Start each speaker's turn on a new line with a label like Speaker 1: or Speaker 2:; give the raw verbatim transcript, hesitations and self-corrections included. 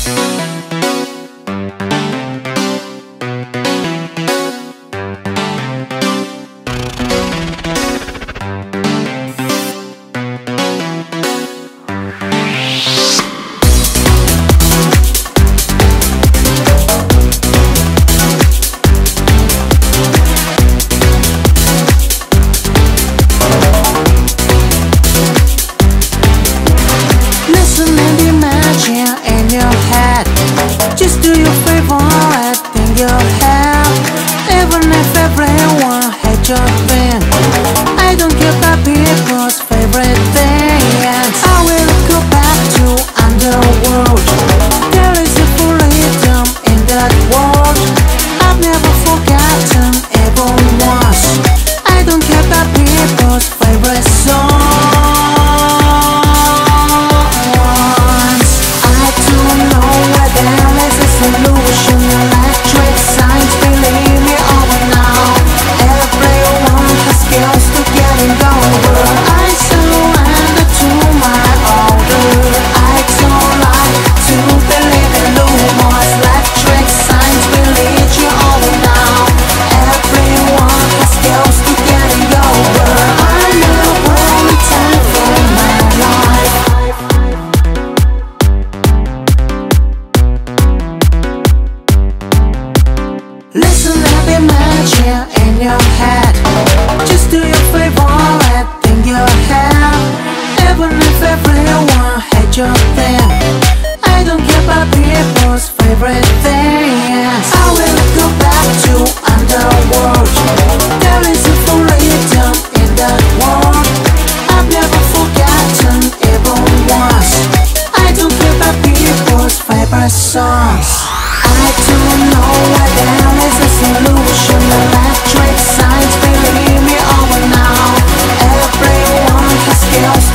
Speaker 1: Just do your favorite thing you have. Even if everyone hates your thing, I don't care about people's favorite things. I will go back to underworld. There is a freedom in that world. I've never forgotten even once. I don't care about people's favorite songs. Solution, electric signs, believe me over now. Everyone has skills to getting over. I surrender to my order. I don't like to believe in rumors. Electric signs, believe you over now. Everyone has skills to getting over. I know only time for my life. Listen to the magic in your head. Just do your favorite thing you have. Even if everyone hates your thing, I don't care about people's favorite things. I will go back to underworld. There is a freedom in that world. I've never forgotten even once. I don't care about people's favorite songs. I don't know why there is a solution. Electric signs, believe me over now. Everyone has skills